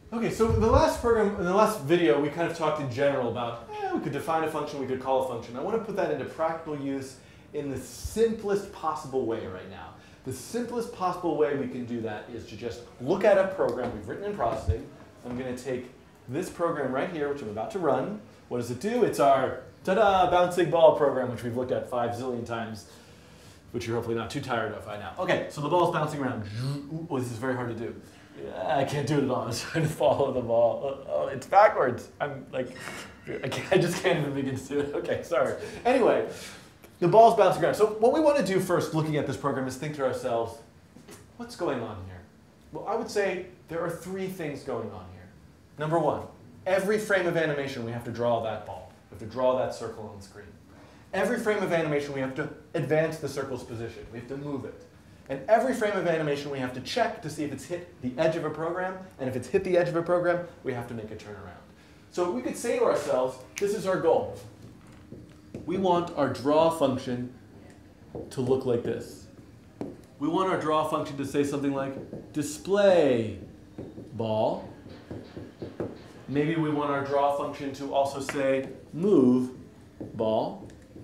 Okay, so in the last video, we kind of talked in general about, we could define a function, we could call a function. I want to put that into practical use in the simplest possible way right now. The simplest possible way we can do that is to just look at a program we've written in processing. I'm going to take this program right here, which I'm about to run. What does it do? It's our, ta-da, bouncing ball program, which we've looked at 5 zillion times, which you're hopefully not too tired of by now. Okay, so the ball's bouncing around. Oh, this is very hard to do. I can't do it at all. I'm trying to follow the ball. Oh, it's backwards. I'm like, I just can't even begin to do it. Okay, sorry. Anyway, the ball's bouncing around. So what we want to do first, looking at this program, is think to ourselves, what's going on here? Well, I would say there are 3 things going on here. Number 1, every frame of animation we have to draw that ball. We have to draw that circle on the screen. Every frame of animation we have to advance the circle's position. We have to move it. And every frame of animation we have to check to see if it's hit the edge of a program, and if it's hit the edge of a program, we have to make a turnaround. So we could say to ourselves, this is our goal. We want our draw function to look like this. We want our draw function to say something like display ball. Maybe we want our draw function to also say move ball.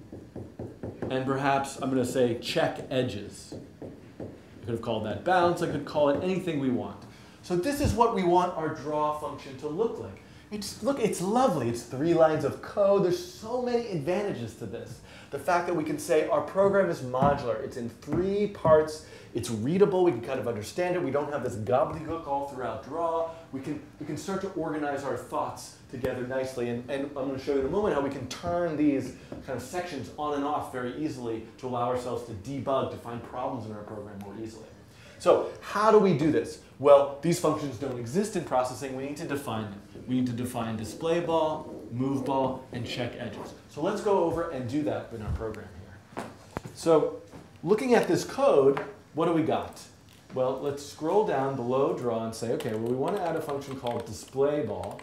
And perhaps I'm going to say check edges. I could have called that bounce. I could call it anything we want. So this is what we want our draw function to look like. Look, it's lovely. It's 3 lines of code. There's so many advantages to this. The fact that we can say our program is modular. It's in 3 parts. It's readable. We can kind of understand it. We don't have this gobbledygook all throughout draw. We can start to organize our thoughts together nicely. And I'm going to show you in a moment how we can turn these kind of sections on and off very easily to allow ourselves to debug, to find problems in our program more easily. So how do we do this? Well, these functions don't exist in processing. We need to define them. We need to define display ball, move ball, and check edges. So let's go over and do that in our program here. So looking at this code, what do we got? Well, let's scroll down below draw and say, okay, well, we want to add a function called display ball.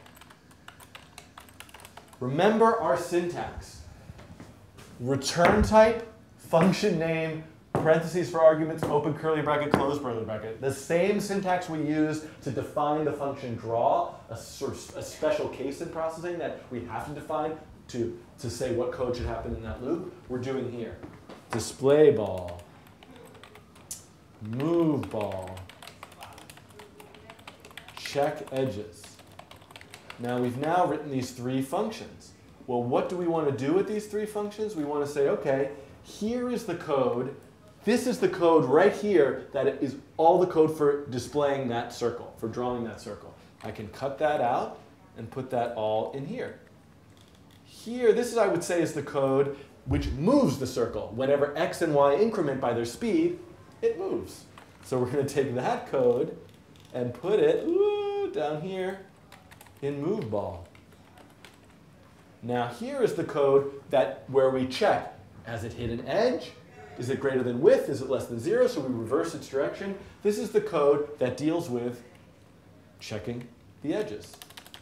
Remember our syntax. Return type, function name, parentheses for arguments, open curly bracket, close curly bracket. The same syntax we use to define the function draw, a special case in processing that we have to define to say what code should happen in that loop, we're doing here. Display ball, move ball, check edges. Now we've now written these 3 functions. Well, what do we want to do with these 3 functions? We want to say, okay, here is the code. This is the code right here that is all the code for displaying that circle, for drawing that circle. I can cut that out and put that all in here. Here, this is, I would say, is the code which moves the circle. Whenever x and y increment by their speed, it moves. So we're going to take that code and put it down here in move ball. Now here is the code where we check, has it hit an edge? Is it greater than width? Is it less than 0? So we reverse its direction. This is the code that deals with checking the edges.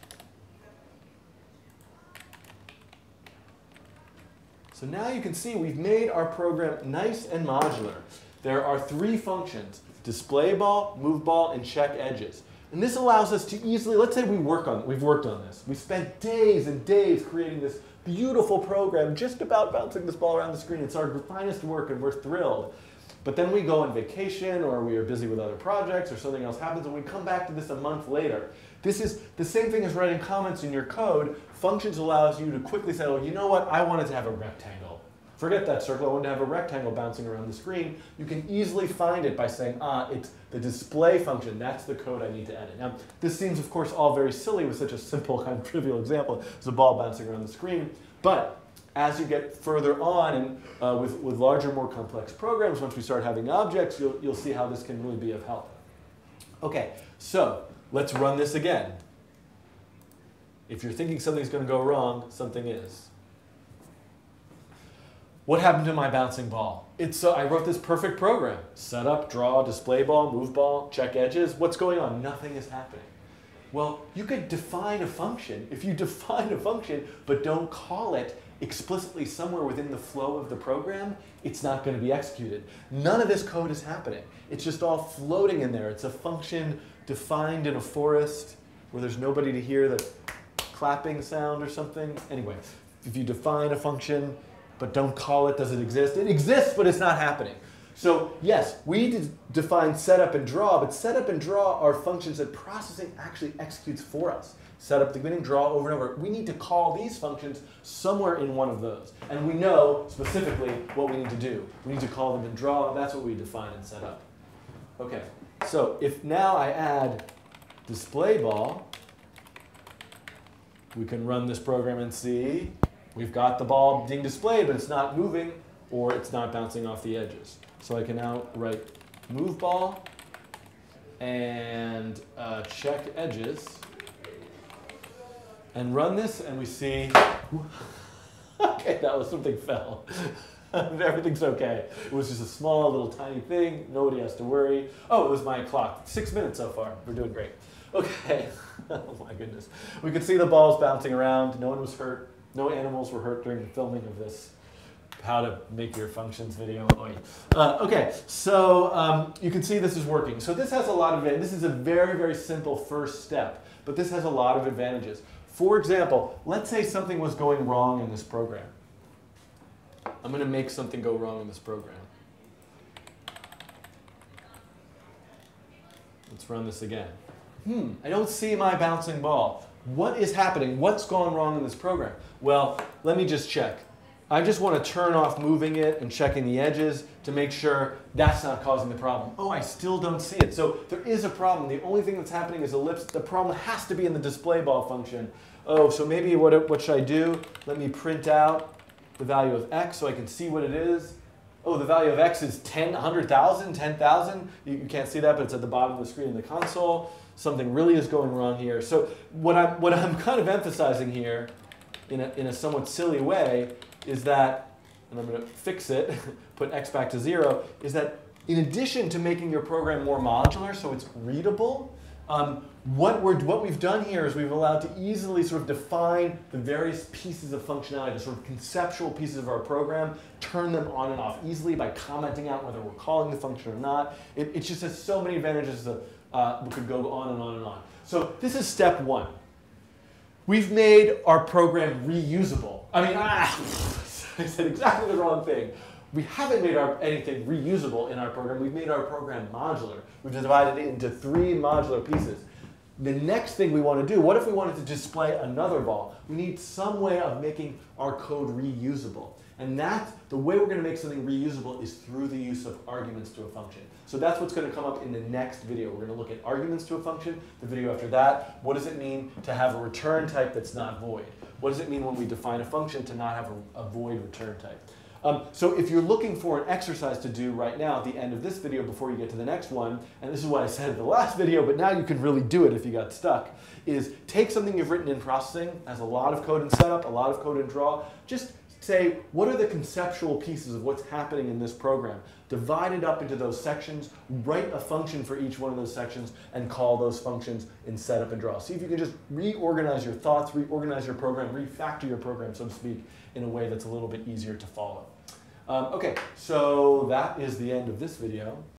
So now you can see we've made our program nice and modular. There are 3 functions, display ball, move ball, and check edges. And this allows us to easily, let's say we've worked on this. We spent days and days creating this beautiful program just about bouncing this ball around the screen. It's our finest work and we're thrilled. But then we go on vacation or we are busy with other projects or something else happens and we come back to this a month later. This is the same thing as writing comments in your code. Functions allows you to quickly say, oh, you know what, I wanted to have a rectangle. Forget that circle, I wanted to have a rectangle bouncing around the screen. You can easily find it by saying, it's the display function. That's the code I need to edit. Now, this seems, of course, all very silly with such a simple kind of trivial example. It's a ball bouncing around the screen. But as you get further on and with larger, more complex programs, once we start having objects, you'll see how this can really be of help. Okay, so let's run this again. If you're thinking something's going to go wrong, something is. What happened to my bouncing ball? I wrote this perfect program. Set up, draw, display ball, move ball, check edges. What's going on? Nothing is happening. Well, you could define a function. If you define a function but don't call it explicitly somewhere within the flow of the program, it's not going to be executed. None of this code is happening. It's just all floating in there. It's a function defined in a forest where there's nobody to hear the clapping sound or something. Anyway, if you define a function but don't call it, does it exist? It exists, but it's not happening. So yes, we define setup and draw, but setup and draw are functions that processing actually executes for us. Setup at the beginning, draw over and over. We need to call these functions somewhere in one of those. And we know specifically what we need to do. We need to call them in draw. That's what we define in setup. Okay, so if now I add display ball, we can run this program and see we've got the ball being displayed, but it's not moving or it's not bouncing off the edges. So I can now write move ball and check edges and run this, and we see, okay, that was something fell. Everything's okay. It was just a small little tiny thing. Nobody has to worry. Oh, it was my clock. 6 minutes so far. We're doing great. Okay. Oh my goodness. We could see the balls bouncing around. No one was hurt. No animals were hurt during the filming of this how to make your functions video. Okay, so you can see this is working. So this has a lot of, this is a very, very simple first step, but this has a lot of advantages. For example, let's say something was going wrong in this program. I'm going to make something go wrong in this program. Let's run this again. I don't see my bouncing ball. What is happening? What's gone wrong in this program? Well, let me just check. I just want to turn off moving it and checking the edges to make sure that's not causing the problem. Oh, I still don't see it. So there is a problem. The only thing that's happening is ellipse. The problem has to be in the display ball function. Oh, so maybe what should I do? Let me print out the value of x so I can see what it is. Oh, the value of x is 10, 100,000, 10,000. You can't see that, but it's at the bottom of the screen in the console. Something really is going wrong here. So what I'm kind of emphasizing here in a somewhat silly way is that, and I'm going to fix it, put x back to 0, is that in addition to making your program more modular so it's readable, what we've done here is we've allowed to easily sort of define the various pieces of functionality, the sort of conceptual pieces of our program, turn them on and off easily by commenting out whether we're calling the function or not. It just has so many advantages that we could go on and on and on. So this is step one. We've made our program reusable. I mean, I said exactly the wrong thing. We haven't made anything reusable in our program. We've made our program modular. We've divided it into 3 modular pieces. The next thing we want to do, what if we wanted to display another ball? We need some way of making our code reusable. And the way we're going to make something reusable is through the use of arguments to a function. So that's what's going to come up in the next video. We're going to look at arguments to a function. The video after that, what does it mean to have a return type that's not void? What does it mean when we define a function to not have a void return type? So if you're looking for an exercise to do right now at the end of this video before you get to the next one, and this is what I said in the last video, but now you can really do it if you got stuck, is take something you've written in processing, has a lot of code in setup, a lot of code in draw, just say, what are the conceptual pieces of what's happening in this program? Divide it up into those sections, write a function for each one of those sections, and call those functions in setup and draw. See if you can just reorganize your thoughts, reorganize your program, refactor your program, so to speak, in a way that's a little bit easier to follow. Okay, so that is the end of this video.